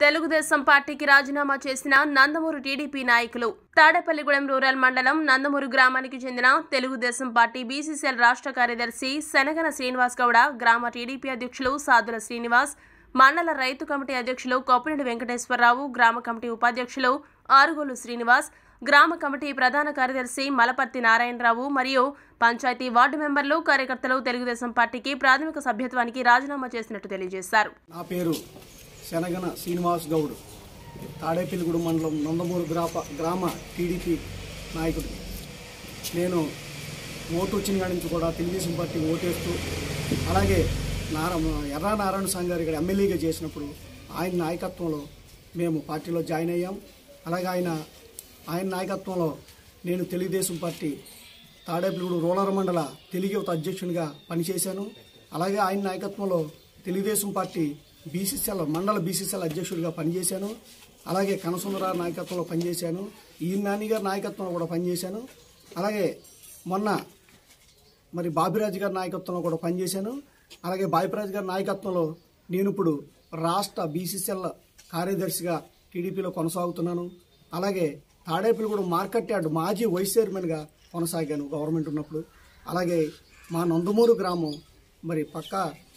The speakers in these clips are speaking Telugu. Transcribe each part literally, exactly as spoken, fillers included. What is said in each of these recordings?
తెలుగుదేశం పార్టీకి రాజీనామా చేసిన నందమూరు టీడీపీ నాయకులు. తాడేపల్లిగూడెం రూరల్ మండలం నందమూరు గ్రామానికి చెందిన తెలుగుదేశం పార్టీ బీసీసీఎల్ రాష్ట్ర కార్యదర్శి శనగన శ్రీనివాస్ గౌడ, గ్రామ టీడీపీ అధ్యక్షులు సాదుల శ్రీనివాస్, మండల రైతు కమిటీ అధ్యక్షులు కొప్పిరెడ్డి వెంకటేశ్వరరావు, గ్రామ కమిటీ ఉపాధ్యక్షులు ఆరుగోలు శ్రీనివాస్, గ్రామ కమిటీ ప్రధాన కార్యదర్శి మలపర్తి నారాయణరావు మరియు పంచాయతీ వార్డు మెంబర్లు, కార్యకర్తలు తెలుగుదేశం పార్టీకి ప్రాథమిక సభ్యత్వానికి రాజీనామా చేసినట్టు తెలియజేశారు. నా పేరు శనగన శ్రీనివాస్ గౌడ్, తాడేపల్లిగూడెం మండలం నందమూరు గ్రాప గ్రామ టీడీపీ నాయకుడు. నేను ఓటు వచ్చిన కాడి నుంచి కూడా తెలుగుదేశం పార్టీ ఓటేస్తూ, అలాగే నారా ఎర్రా నారాయణ స్వామి గారు ఇక్కడ ఎమ్మెల్యేగా చేసినప్పుడు ఆయన నాయకత్వంలో మేము పార్టీలో జాయిన్ అయ్యాం. అలాగే ఆయన ఆయన నాయకత్వంలో నేను తెలుగుదేశం పార్టీ తాడేపల్లిగూడెం రూరల్ మండల తెలుగు యువత అధ్యక్షునిగా పనిచేశాను. అలాగే ఆయన నాయకత్వంలో తెలుగుదేశం పార్టీ బీసీసీఎల్ మండల బీసీసీఎల్ అధ్యక్షుడిగా పనిచేశాను. అలాగే కనసుందరావు నాయకత్వంలో పనిచేశాను. ఈ నాని గారి నాయకత్వంలో కూడా పనిచేశాను. అలాగే మొన్న మరి బాబిరాజు గారి నాయకత్వంలో కూడా పనిచేశాను. అలాగే బాబిరాజు గారి నాయకత్వంలో నేను ఇప్పుడు రాష్ట్ర బీసీసీఎల్ కార్యదర్శిగా టీడీపీలో కొనసాగుతున్నాను. అలాగే తాడేపల్లిగూడెం మార్కెట్ యార్డ్ మాజీ వైస్ చైర్మన్గా కొనసాగాను గవర్నమెంట్ ఉన్నప్పుడు. అలాగే మా నందమూరు గ్రామం మరి పక్క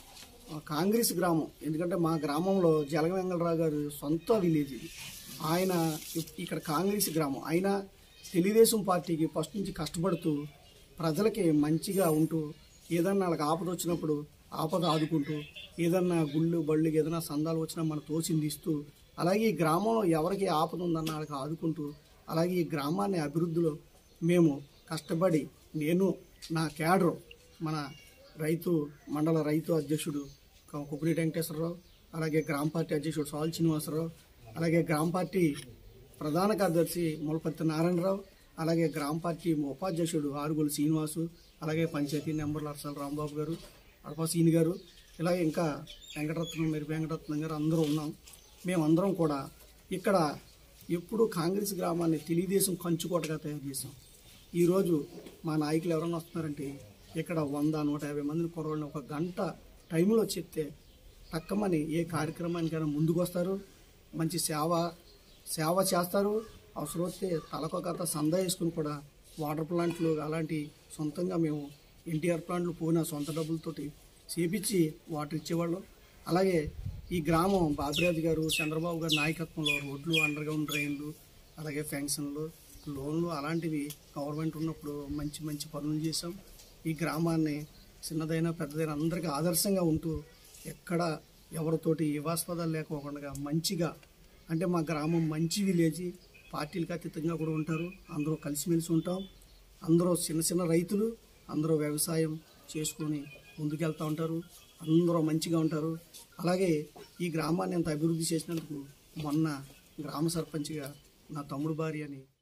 కాంగ్రెస్ గ్రామం, ఎందుకంటే మా గ్రామంలో జలగ వెంగళరావు గారు సొంత విలేజ్ ఇది. ఆయన ఇక్కడ కాంగ్రెస్ గ్రామం. ఆయన తెలుగుదేశం పార్టీకి ఫస్ట్ నుంచి కష్టపడుతూ ప్రజలకి మంచిగా ఉంటూ, ఏదన్నా వాళ్ళకి ఆపద వచ్చినప్పుడు ఆపద ఆదుకుంటూ, ఏదన్నా గుళ్ళు బళ్ళు ఏదైనా సందాలు వచ్చినా మన తోచింది ఇస్తూ, అలాగే ఈ గ్రామంలో ఎవరికి ఆపద ఉందన్న వాళ్ళకి ఆదుకుంటూ, అలాగే ఈ గ్రామాన్ని అభివృద్ధిలో మేము కష్టపడి, నేను నా క్యాడరు మన రైతు మండల రైతు అధ్యక్షుడు కొప్పిరెడ్డి వెంకటేశ్వరరావు, అలాగే గ్రామ పార్టీ అధ్యక్షుడు సాల్ శ్రీనివాసరావు, అలాగే గ్రామ పార్టీ ప్రధాన కార్యదర్శి మలపర్తి నారాయణరావు, అలాగే గ్రామ పార్టీ ఉపాధ్యక్షుడు ఆరుగోలు శ్రీనివాసు, అలాగే పంచాయతీ నెంబర్లు అర్సల రాంబాబు గారు, అడపా సీని గారు, ఇలాగే ఇంకా వెంకటరత్నం మెరుపు వెంకటరత్నం గారు అందరూ ఉన్నాం. మేమందరం కూడా ఇక్కడ ఎప్పుడు కాంగ్రెస్ గ్రామాన్ని తెలుగుదేశం కంచుకోటగా తయారు చేసాం. ఈరోజు మా నాయకులు ఎవరైనా వస్తున్నారంటే ఇక్కడ వంద నూట యాభై మందిని కొరవని ఒక గంట టైంలో చెప్తే తక్కమని ఏ కార్యక్రమానికైనా ముందుకు వస్తారు. మంచి సేవ సేవ చేస్తారు. అవసరం వస్తే తలకొక సందా వేసుకుని కూడా వాటర్ ప్లాంట్లు అలాంటి సొంతంగా మేము ఎన్టీఆర్ ప్లాంట్లు పోయిన సొంత డబ్బులతోటి చేపించి వాటర్ ఇచ్చేవాళ్ళం. అలాగే ఈ గ్రామం బాబిరాజు గారు చంద్రబాబు గారి నాయకత్వంలో రోడ్లు, అండర్ గ్రౌండ్ డ్రైన్లు, అలాగే పెన్షన్లు, లోన్లు అలాంటివి గవర్నమెంట్ ఉన్నప్పుడు మంచి మంచి పనులు చేసాం. ఈ గ్రామాన్ని చిన్నదైనా పెద్దదైనా అందరికీ ఆదర్శంగా ఉంటూ, ఎక్కడ ఎవరితోటి వివాస్పదాలు లేకపోకుండా మంచిగా, అంటే మా గ్రామం మంచి విలేజ్, పార్టీలకు అతీతంగా కూడా ఉంటారు. అందరూ కలిసిమెలిసి ఉంటాం. అందరూ చిన్న చిన్న రైతులు, అందరూ వ్యవసాయం చేసుకొని ముందుకెళ్తూ ఉంటారు. అందరూ మంచిగా ఉంటారు. అలాగే ఈ గ్రామాన్ని ఎంత అభివృద్ధి చేసినందుకు మొన్న గ్రామ సర్పంచ్గా నా తమ్ముడు భార్య అని